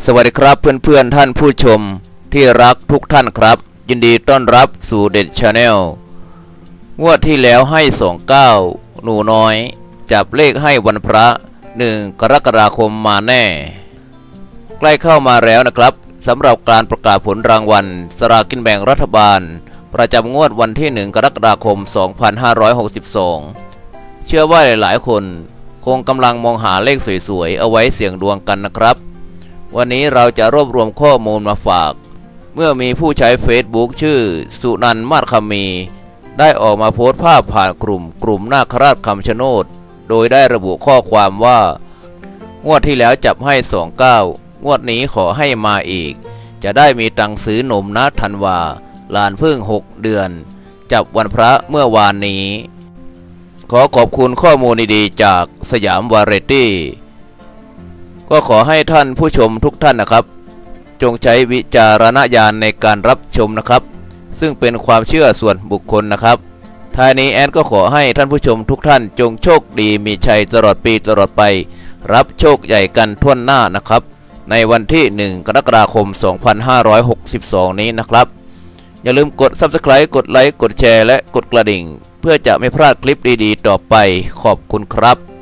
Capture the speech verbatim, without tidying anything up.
สวัสดีครับเพื่อนๆท่านผู้ชมที่รักทุกท่านครับยินดีต้อนรับสู่เด็ดชาแนลงวดที่แล้วให้สองเก้าหนูน้อยจับเลขให้วันพระหนึ่งกรกฎาคมมาแน่ใกล้เข้ามาแล้วนะครับสำหรับการประกาศผลรางวัลสลากกินแบ่งรัฐบาลประจำงวดวันที่หนึ่งกรกฎาคมสองพันห้าร้อยหกสิบสองเชื่อว่าหลายๆคนคงกำลังมองหาเลขสวยๆเอาไว้เสี่ยงดวงกันนะครับวันนี้เราจะรวบรวมข้อมูลมาฝากเมื่อมีผู้ใช้ Facebook ชื่อสุนันท์มาศคำมีได้ออกมาโพสต์ภาพผ่านกลุ่มกลุ่มนาคราชคำชะโนดโดยได้ระบุข้อความว่างวดที่แล้วจับให้สองเก้างวดนี้ขอให้มาอีกจะได้มีตังค์ซื้อนมนะธันวาลานพึ่งหกเดือนจับวันพระเมื่อวานนี้ขอขอบคุณข้อมูลดีๆจากสยามวาไรตี้ก็ขอให้ท่านผู้ชมทุกท่านนะครับจงใช้วิจารณญาณในการรับชมนะครับซึ่งเป็นความเชื่อส่วนบุคคลนะครับท้ายนี้แอดก็ขอให้ท่านผู้ชมทุกท่านจงโชคดีมีชัยตลอดปีตลอดไปรับโชคใหญ่กันทั่วหน้านะครับในวันที่หนึ่งกรกฎาคมสองพันห้าร้อยหกสิบสองนี้นะครับอย่าลืมกด ซับสไครบ์ กดไลค์กดแชร์และกดกระดิ่งเพื่อจะไม่พลาดคลิปดีๆต่อไปขอบคุณครับ